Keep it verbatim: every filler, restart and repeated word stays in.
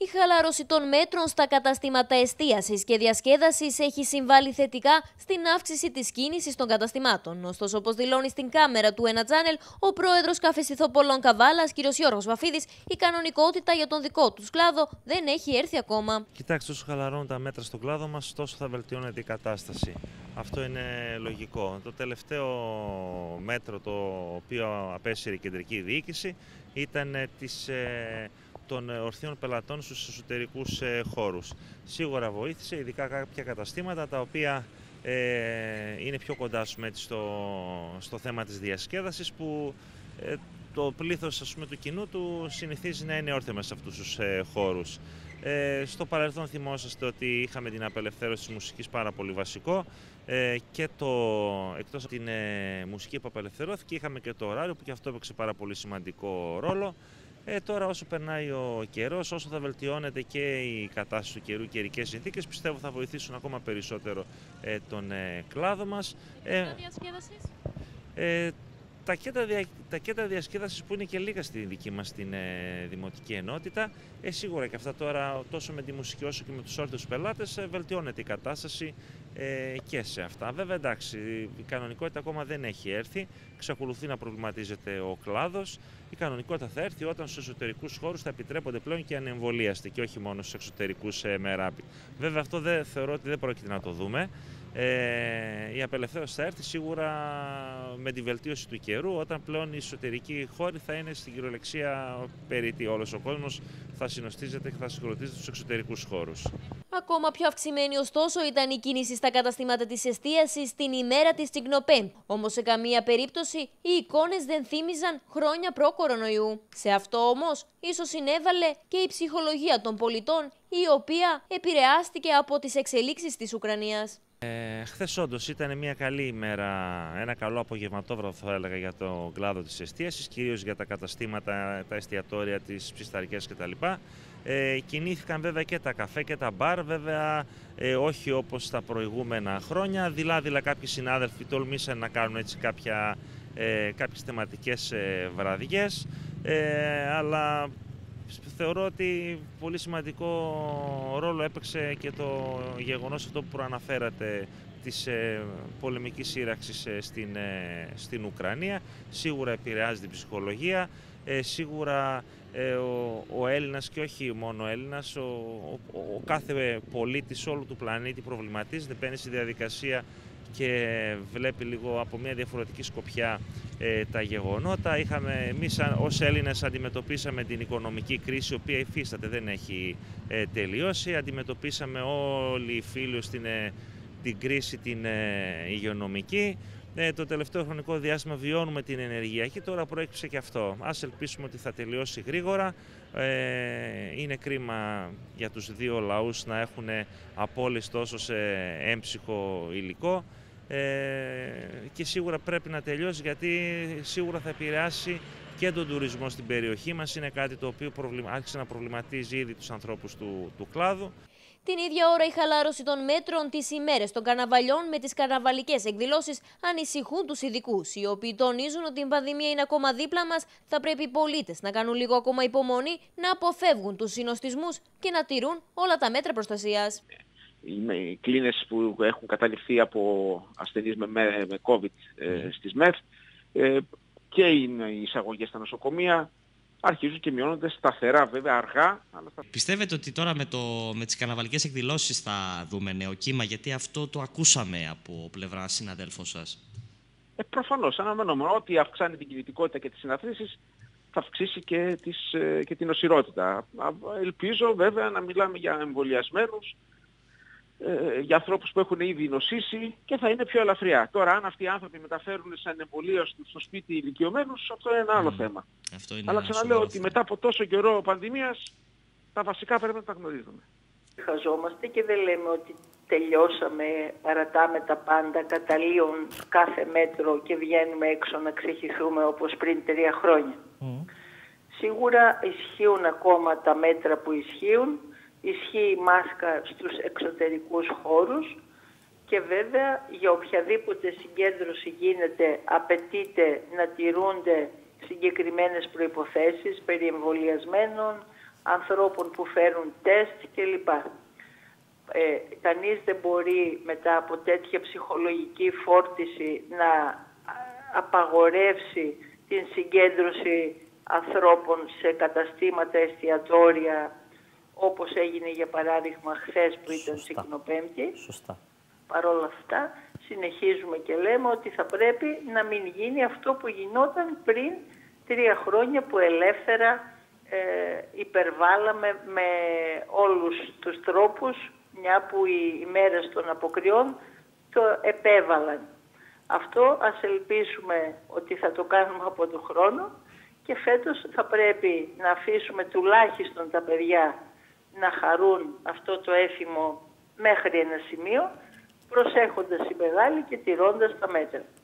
Η χαλάρωση των μέτρων στα καταστήματα εστίασης και διασκέδασης έχει συμβάλει θετικά στην αύξηση της κίνησης των καταστημάτων. Ωστόσο, όπως δηλώνει στην κάμερα του Ένα Channel ο πρόεδρος Καφεσιθοπολών Καβάλας, κ. Γιώργος Βαφίδης, η κανονικότητα για τον δικό τους κλάδο δεν έχει έρθει ακόμα. Κοιτάξτε, όσο χαλαρώνουν τα μέτρα στον κλάδο μας, τόσο θα βελτιώνεται η κατάσταση. Αυτό είναι λογικό. Το τελευταίο μέτρο το οποίο απέσυρε η κεντρική διοίκηση ήταν της, ε, των ορθίων πελατών στους εσωτερικούς ε, χώρους. Σίγουρα βοήθησε, ειδικά κάποια καταστήματα τα οποία ε, είναι πιο κοντά στο, στο θέμα της διασκέδασης, που ε, το πλήθος, ας πούμε, του κοινού του συνηθίζει να είναι όρθιο μέσα σε αυτούς τους ε, χώρους. Ε, στο παρελθόν θυμόσαστε ότι είχαμε την απελευθέρωση της μουσικής, πάρα πολύ βασικό, ε, και το, εκτός από την ε, μουσική που απελευθερώθηκε, είχαμε και το ωράριο που και αυτό έπαιξε πάρα πολύ σημαντικό ρόλο. Ε, τώρα όσο περνάει ο καιρός, όσο θα βελτιώνεται και η κατάσταση του καιρού, οι καιρικές συνθήκες, πιστεύω θα βοηθήσουν ακόμα περισσότερο ε, τον ε, κλάδο μας. Ε, διασκέδασης. Ε, Τα κέντρα, δια, τα κέντρα διασκέδασης που είναι και λίγα στη δική μας την ε, δημοτική ενότητα, ε, σίγουρα και αυτά τώρα τόσο με τη μουσική όσο και με τους όρθιους πελάτες ε, βελτιώνεται η κατάσταση ε, και σε αυτά. Βέβαια, εντάξει, η κανονικότητα ακόμα δεν έχει έρθει, εξακολουθεί να προβληματίζεται ο κλάδος. Η κανονικότητα θα έρθει όταν στους εσωτερικούς χώρους θα επιτρέπονται πλέον και ανεμβολίαστοι και όχι μόνο στους εξωτερικούς ε, με ράπη. Βέβαια, αυτό δεν, θεωρώ ότι δεν πρόκειται να το δούμε. Ε, η απελευθέρωση θα έρθει σίγουρα με τη βελτίωση του καιρού, όταν πλέον οι εσωτερικοί χώροι θα είναι στην κυριολεξία περίτη. Όλος ο κόσμος θα συνοστίζεται και θα συγκροτίζεται στους εξωτερικούς χώρους. Ακόμα πιο αυξημένη ωστόσο ήταν η κίνηση στα καταστήματα της εστίασης την ημέρα της Τσικνοπέμπτη. Όμως σε καμία περίπτωση οι εικόνες δεν θύμιζαν χρόνια προ-κορονοϊού. Σε αυτό όμως ίσως συνέβαλε και η ψυχολογία των πολιτών, η οποία επηρεάστηκε από τις εξελίξεις της Ουκρανίας. Ε, χθες όντως ήταν μια καλή ημέρα, ένα καλό απογευματόβραδο θα έλεγα για τον κλάδο της εστίασης, κυρίως για τα καταστήματα, τα εστιατόρια, τις ψισταρικές κτλ. Ε, κινήθηκαν βέβαια και τα καφέ και τα μπαρ, βέβαια ε, όχι όπως τα προηγούμενα χρόνια. Δειλά-δειλά κάποιοι συνάδελφοι τολμήσαν να κάνουν έτσι κάποια, ε, κάποιες θεματικές ε, βραδιές, ε, αλλά θεωρώ ότι πολύ σημαντικό ρόλο έπαιξε και το γεγονός αυτό που προαναφέρατε της ε, πολεμικής σύραξης ε, στην, ε, στην Ουκρανία. Σίγουρα επηρεάζει την ψυχολογία, ε, σίγουρα ε, ο, ο Έλληνας και όχι μόνο ο Έλληνας, ο, ο, ο κάθε πολίτης όλου του πλανήτη προβληματίζεται, παίρνει στη διαδικασία και βλέπει λίγο από μια διαφορετική σκοπιά ε, τα γεγονότα. Είχαμε, εμείς ως Έλληνες αντιμετωπίσαμε την οικονομική κρίση, η οποία υφίσταται, δεν έχει ε, τελειώσει. Αντιμετωπίσαμε όλοι οι φίλοι στην ε, την κρίση την ε, υγειονομική. Ε, το τελευταίο χρονικό διάστημα βιώνουμε την ενεργειακή, τώρα προέκυψε και αυτό. Ας ελπίσουμε ότι θα τελειώσει γρήγορα. Ε, είναι κρίμα για τους δύο λαούς να έχουν απώλειες τόσο σε έμψυχο υλικό. Ε, και σίγουρα πρέπει να τελειώσει, γιατί σίγουρα θα επηρεάσει και τον τουρισμό στην περιοχή μας. Είναι κάτι το οποίο προβλημα... άρχισε να προβληματίζει ήδη τους ανθρώπους του, του κλάδου. Την ίδια ώρα η χαλάρωση των μέτρων τις ημέρες των καρναβαλιών με τις καρναβαλικές εκδηλώσεις ανησυχούν τους ειδικούς, οι οποίοι τονίζουν ότι η πανδημία είναι ακόμα δίπλα μας. Θα πρέπει οι πολίτες να κάνουν λίγο ακόμα υπομονή, να αποφεύγουν τους συνοστισμούς και να τηρούν όλα τα μέτρα προστασίας. Οι κλίνες που έχουν καταληφθεί από ασθενείς με, με, με COVID ε, στις ΜΕΘ ε, και οι εισαγωγές στα νοσοκομεία αρχίζουν και μειώνονται σταθερά, βέβαια αργά. Αλλά σταθερά. Πιστεύετε ότι τώρα με, το, με τις καρναβαλικές εκδηλώσεις θα δούμε νέο κύμα, γιατί αυτό το ακούσαμε από πλευρά συναδέλφων σας? Ε, προφανώς, αναμενόμενο ότι αυξάνει την κινητικότητα και τις συναθρήσεις, θα αυξήσει και, τις, και την νοσηρότητα. Ελπίζω βέβαια να μιλάμε για εμβολιασμένους, ε, για ανθρώπους που έχουν ήδη νοσήσει και θα είναι πιο ελαφριά. Τώρα, αν αυτοί οι άνθρωποι μεταφέρουν σαν εμβολία στο σπίτι ηλικιωμένους, αυτό είναι ένα άλλο mm. θέμα. Αυτό είναι. Αλλά ξαναλέω ότι μετά από τόσο καιρό πανδημίας, τα βασικά πρέπει να τα γνωρίζουμε. Χαζόμαστε και δεν λέμε ότι τελειώσαμε, παρατάμε τα πάντα, καταλύουν κάθε μέτρο και βγαίνουμε έξω να ξεχυθούμε όπως πριν τρία χρόνια. Mm. Σίγουρα ισχύουν ακόμα τα μέτρα που ισχύουν, ισχύει η μάσκα στους εξωτερικούς χώρους και βέβαια για οποιαδήποτε συγκέντρωση γίνεται απαιτείται να τηρούνται συγκεκριμένες προϋποθέσεις περί εμβολιασμένων, ανθρώπων που φέρουν τεστ κλπ. Ε, κανείς δεν μπορεί μετά από τέτοια ψυχολογική φόρτιση να απαγορεύσει την συγκέντρωση ανθρώπων σε καταστήματα, εστιατόρια, όπως έγινε για παράδειγμα χθες που ήταν Τσικνοπέμπτη. Σωστά. Παρ' όλα αυτά συνεχίζουμε και λέμε ότι θα πρέπει να μην γίνει αυτό που γινόταν πριν τρία χρόνια που ελεύθερα ε, υπερβάλαμε με όλους τους τρόπους, μια που οι ημέρες των αποκριών το επέβαλαν. Αυτό ας ελπίσουμε ότι θα το κάνουμε από τον χρόνο και φέτος θα πρέπει να αφήσουμε τουλάχιστον τα παιδιά να χαρούν αυτό το έθιμο μέχρι ένα σημείο, προσέχοντας οι μεγάλοι και τηρώντας τα μέτρα.